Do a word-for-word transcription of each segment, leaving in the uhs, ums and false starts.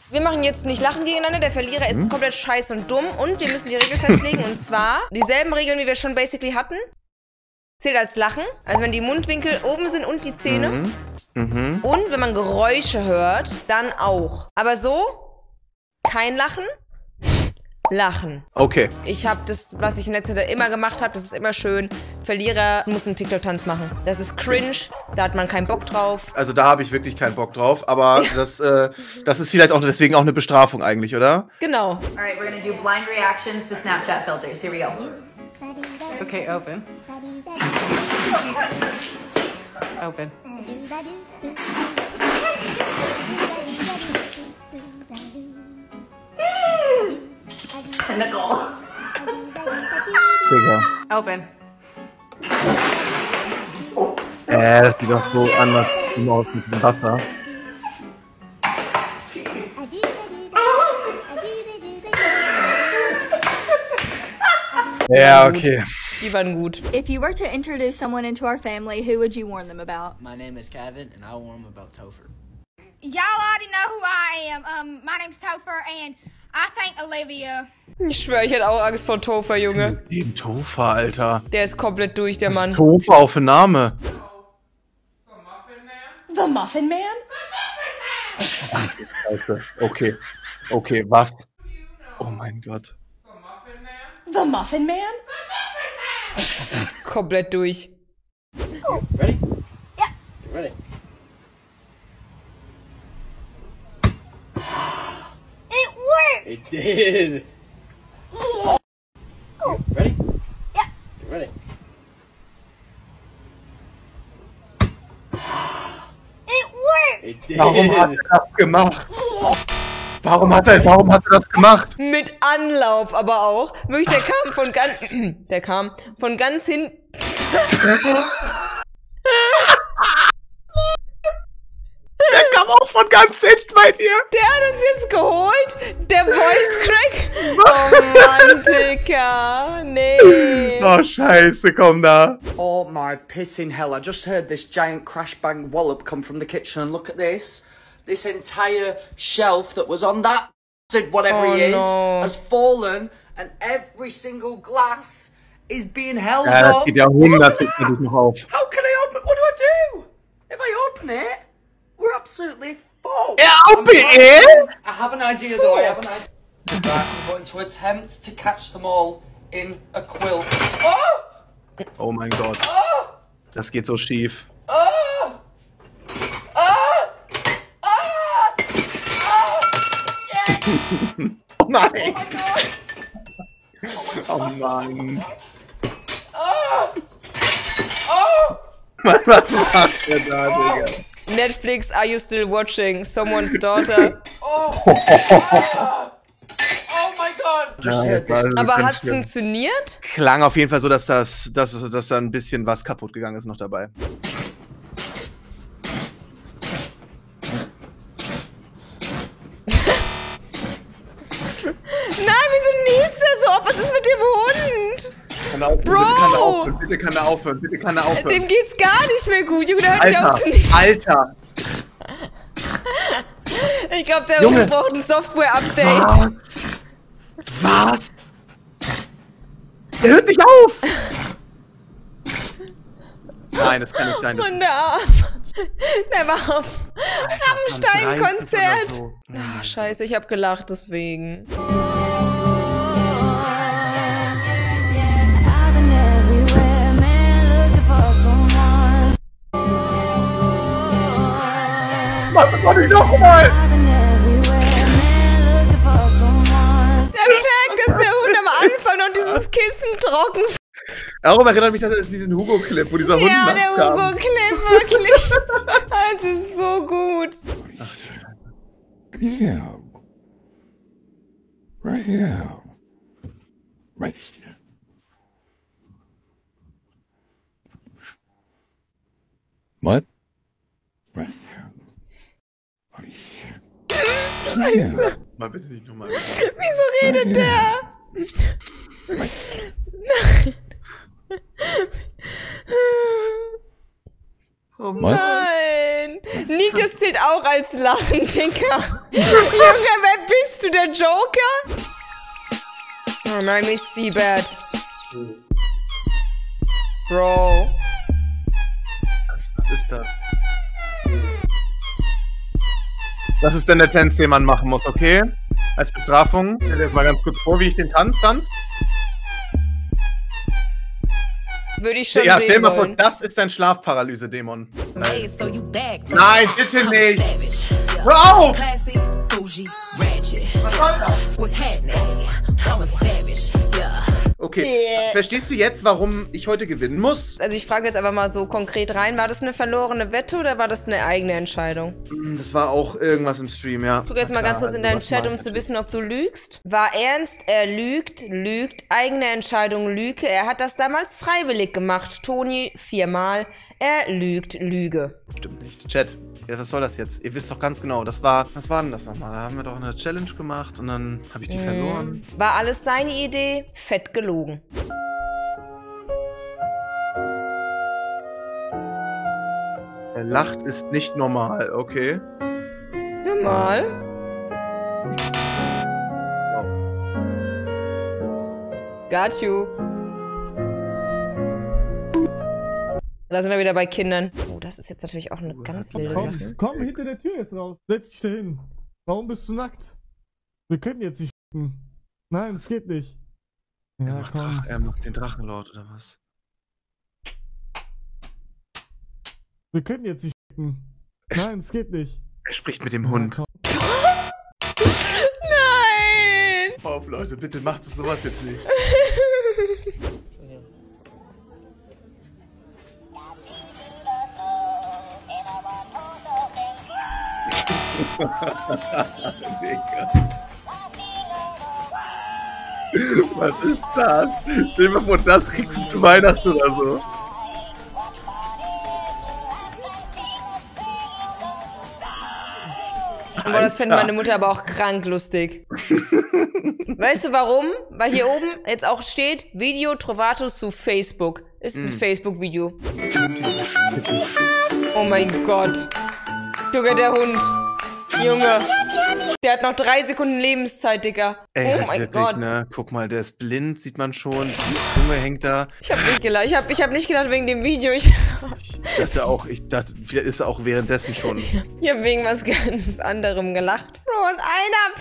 Wir machen jetzt nicht Lachen gegeneinander. Der Verlierer ist hm? komplett scheiß und dumm. Und wir müssen die Regel festlegen. Und zwar dieselben Regeln, wie wir schon basically hatten. Zählt als Lachen. Also wenn die Mundwinkel oben sind und die Zähne. Mhm. Mhm. Und wenn man Geräusche hört, dann auch. Aber so, kein Lachen. Lachen. Okay. Ich habe das, was ich in letzter Zeit immer gemacht habe, das ist immer schön. Verlierer muss einen TikTok-Tanz machen. Das ist cringe, da hat man keinen Bock drauf. Also da habe ich wirklich keinen Bock drauf, aber ja. das, äh, das ist vielleicht auch deswegen auch eine Bestrafung eigentlich, oder? Genau. Alright, we're gonna do blind reactions to Snapchat filters. Here we go. Okay, open. Open. Nicole. Digga. Open. Äh, das sieht doch so anders aus mit dem Wasser. Ja, okay. Die waren gut. If you were to introduce someone into our family, who would you warn them about? My name is Kevin, and I'll warn them about Topher. Y'all already know who I am. Um, my name's Topher, and I think Olivia. Ich schwöre, ich hätte auch Angst vor Topher, Junge. Den Topher, Alter. Der ist komplett durch, der Was Mann. ist Topher auf ein Name? The Muffin Man? Scheiße. Okay. Okay, was? Oh mein Gott. The Muffin Man? Komplett durch. Oh. Ready? Yeah. Ready. It worked. It did. Oh. Ready? Yeah. Ready. It worked. It did. Warum hat er das gemacht? Warum hat er, warum hat er das gemacht? Mit Anlauf aber auch. Wirklich, der kam von ganz... Der kam von ganz hinten... Der kam auch von ganz hinten bei dir. Der hat uns jetzt geholt. Der Voice Crack. Oh Mann, Dicker. Nee. Oh, scheiße, komm da. Oh my pissing hell, I just heard this giant crash bang wallop come from the kitchen and look at this. This entire shelf that was on that whatever Oh, he is no. has fallen and every single glass is being held Ja, das up. geht ja hundertprozentig noch auf. How can I open? What do I do? If I open it, we're absolutely fucked. Ja, I'm open trying- it? I have an idea though, I have an idea. Right, I'm going to attempt to catch them all in a quilt. Oh! Oh mein Gott. Oh! Das geht so schief. Oh! Oh! Oh! Oh! Shit! Oh nein. Oh my god! Oh Mann. Oh! Oh! Mann, was macht der da, Digga? Netflix, are you still watching Someone's Daughter? Oh! Oh, oh my god! Just Ja, heard jetzt war this. es Aber ganz hat's schlimm. funktioniert? Klang auf jeden Fall so, dass das, dass, dass da ein bisschen was kaputt gegangen ist noch dabei. Nein, wieso niest er so? Was ist mit dem Hund? Kann er aufhören, Bro! Bitte kann er aufhören, bitte kann er aufhören, bitte kann er aufhören. Dem geht's gar nicht mehr gut. Junge, der hört nicht Alter, auf zu niesen. Alter. Ich glaube, der Junge. Hund braucht ein Software-Update. Was? Was? Der hört nicht auf! Nein, das kann nicht sein. Das Mann, ist- der Arm. Der war auf Rammstein-Konzert. So. Ach, scheiße, ich hab gelacht, deswegen. Mann, das war nicht nochmal! Der Fact, dass der Hund am Anfang noch dieses Kissen trocken... Darum erinnert mich das an diesen Hugo-Clip, wo dieser Hund Ja, der nachts kam. Hugo-Clip, wirklich. Das ist so gut. Ach, du Scheiße. Yeah. Right here. Right here. What? Right here. Right here. Scheiße. Mal bitte nicht nochmal. Wieso redet der? Oh Nein. Nick, das zählt auch als Lachen, Digga. Junge, wer bist du, der Joker? Oh nein, Miss Seabird. Bro. Was, was ist das? Das ist dann der Tanz, den man machen muss, okay? Als Bestrafung. Stell dir jetzt mal ganz kurz vor, wie ich den Tanz tanze. Würde ich schon Ja, stell sehen mal vor, wollen. das ist dein Schlafparalyse-Dämon. Nein. Nein, bitte nicht! Hör auf! Was soll das? Okay, Yeah. verstehst du jetzt, warum ich heute gewinnen muss? Also ich frage jetzt einfach mal so konkret rein, war das eine verlorene Wette oder war das eine eigene Entscheidung? Das war auch irgendwas im Stream, ja. Guck jetzt mal Klar, ganz kurz in also deinen was Chat, mal um zu natürlich. wissen, ob du lügst. War ernst, er lügt, lügt, eigene Entscheidung, Lüge. Er hat das damals freiwillig gemacht. Toni viermal. Er lügt, Lüge. Stimmt nicht. Chat, ja, was soll das jetzt? Ihr wisst doch ganz genau, das war, was war denn das nochmal? Da haben wir doch eine Challenge gemacht und dann habe ich die verloren. War alles seine Idee? Fett gelogen. Er lacht ist nicht normal, okay? Normal. Got you. Da sind wir wieder bei Kindern. Oh, das ist jetzt natürlich auch eine ganz wilde Komm, Sache. komm hinter der Tür jetzt raus. Setz dich da hin. Warum bist du nackt? Wir können jetzt nicht ficken. Nein, es geht nicht. Er, Ja, macht komm. Drach, er macht den Drachenlord oder was? Wir können jetzt nicht ficken. Nein, es geht nicht. Er spricht mit dem Hund. Ja, Nein! Auf, Leute, bitte macht sowas jetzt nicht. Was ist das? Stell dir mal vor, das kriegst du zu Weihnachten oder so. Boah, das fände meine Mutter aber auch krank lustig. Weißt du warum? Weil hier oben jetzt auch steht, Video trovato su Facebook. Ist ein Facebook-Video. Oh mein Gott. Junge, der Hund. Junge. Der hat noch drei Sekunden Lebenszeit, Digga. Ey, oh mein wirklich, Gott. ne? Guck mal, der ist blind, sieht man schon. Die Zunge hängt da. Ich hab nicht gelacht. Ich hab, ich hab nicht gedacht wegen dem Video. Ich, Ich dachte auch, ich dachte, vielleicht ist er auch währenddessen schon. ich hab wegen was ganz anderem gelacht. Bro, und ein A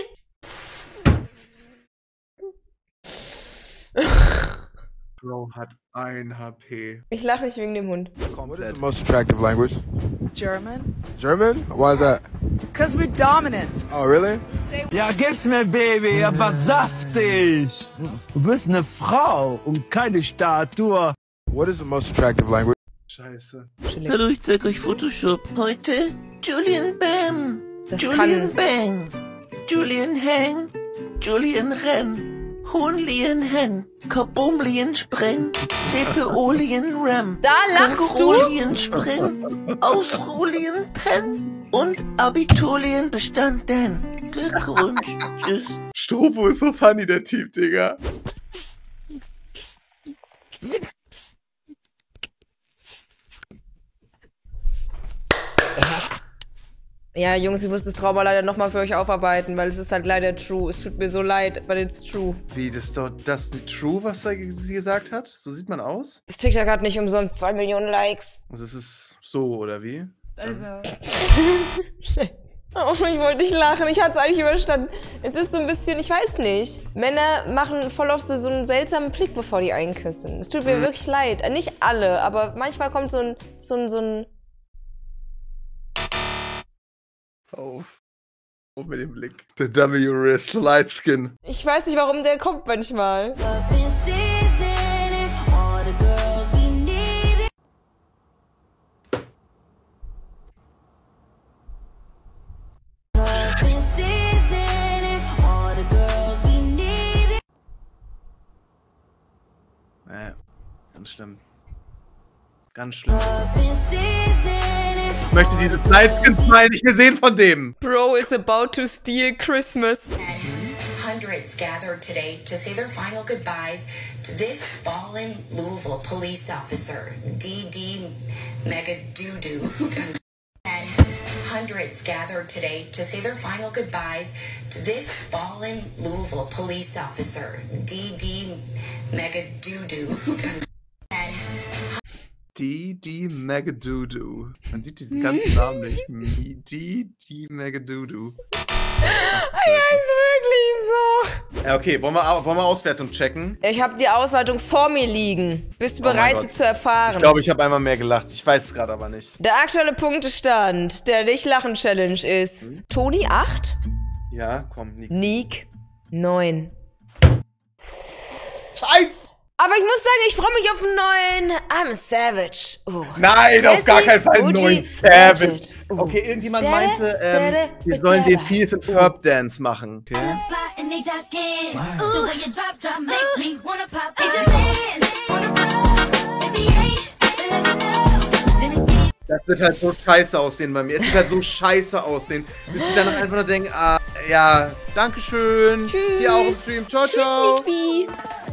P. Bro hat ein H P. Ich lache nicht wegen dem Hund. What is the most attractive language? German. German? Why is that? Because we're dominant. Oh, really? Ja, gib's mir, Baby, aber saftig. Du bist eine Frau und keine Statue. What is the most attractive language? Scheiße. Hallo, ich zeig euch Photoshop. Heute Julian Bam, Das Julian kann... Bang, Julian Hang, Julian Renn, Hohnlien Hen, Kabumlien Spreng, Zepeolien Ram, Da lachst du? Kängurulien Spring, Ausrulien Pen und Abiturien bestanden. Glückwunsch, tschüss. Strobo ist so funny, der Typ, Digga. Ja, Jungs, ich muss das Trauma leider nochmal für euch aufarbeiten, weil es ist halt leider true. Es tut mir so leid, but it's true. Wie, das ist doch das nicht true, was er ge- sie gesagt hat? So sieht man aus? Das TikTok hat nicht umsonst zwei Millionen Likes. Also es ist so, oder wie? Alter. Oh, ich wollte nicht lachen. Ich hatte es eigentlich überstanden. Es ist so ein bisschen, ich weiß nicht. Männer machen voll oft so, so einen seltsamen Blick, bevor die einen küssen. Es tut mir Mhm. wirklich leid. Äh, Nicht alle, aber manchmal kommt so ein, so ein, so ein... Auf. Oh, mit dem Blick. Der W Wrist Light Skin. Ich weiß nicht, warum der kommt manchmal. Naja, ganz schlimm. Ganz schlimm. Ich möchte diese Lightskin-Smile nicht mehr sehen von dem. Bro is about to steal Christmas. Hundreds gathered today to say their final goodbyes to this fallen Louisville police officer, D D Megadoodoo. And Hundreds gathered today to say their final goodbyes to this fallen Louisville police officer, D D Megadoodoo. D D Megadoodoo. Man sieht diesen ganzen Namen nicht. D D Megadoodoo. Ja, ist wirklich so. Ja, okay, wollen wir, wollen wir Auswertung checken? Ich habe die Auswertung vor mir liegen. Bist du Oh mein bereit, Gott. sie zu erfahren? Ich glaube, ich habe einmal mehr gelacht. Ich weiß es gerade aber nicht. Der aktuelle Punktestand der Nicht-Lachen-Challenge ist Hm? Toni acht, Ja, komm, nix. Nick neun. Scheiße! Aber ich muss sagen, ich freue mich auf einen neuen I'm Savage. Oh. Nein, auf gar keinen Fall einen Uji, neuen Savage. Gadget. Oh. Okay, irgendjemand Dada, meinte, ähm, dada, wir sollen den dada. Fees and Ferb Dance machen, okay? Das wird halt so scheiße aussehen bei mir. Es wird halt so scheiße aussehen. Bis sie dann einfach nur denken, ah, ja, dankeschön. Tschüss. Hier auch im Stream. Ciao, ciao. Tschüss, Liebie.